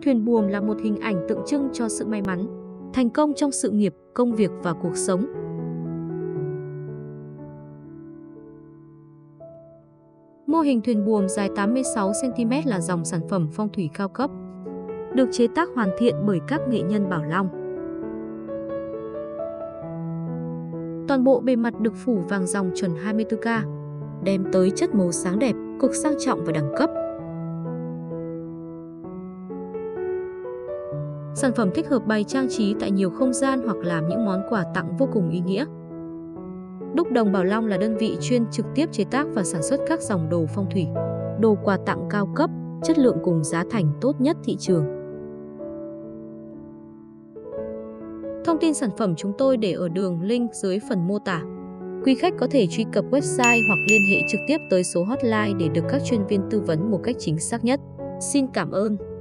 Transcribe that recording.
thuyền buồm là một hình ảnh tượng trưng cho sự may mắn, thành công trong sự nghiệp, công việc và cuộc sống. Mô hình thuyền buồm dài 86 cm là dòng sản phẩm phong thủy cao cấp, được chế tác hoàn thiện bởi các nghệ nhân Bảo Long. Toàn bộ bề mặt được phủ vàng dòng chuẩn 24K, đem tới chất màu sáng đẹp, cực sang trọng và đẳng cấp. Sản phẩm thích hợp bày trang trí tại nhiều không gian hoặc làm những món quà tặng vô cùng ý nghĩa. Đúc đồng Bảo Long là đơn vị chuyên trực tiếp chế tác và sản xuất các dòng đồ phong thủy, đồ quà tặng cao cấp, chất lượng cùng giá thành tốt nhất thị trường. Thông tin sản phẩm chúng tôi để ở đường link dưới phần mô tả. Quý khách có thể truy cập website hoặc liên hệ trực tiếp tới số hotline để được các chuyên viên tư vấn một cách chính xác nhất. Xin cảm ơn.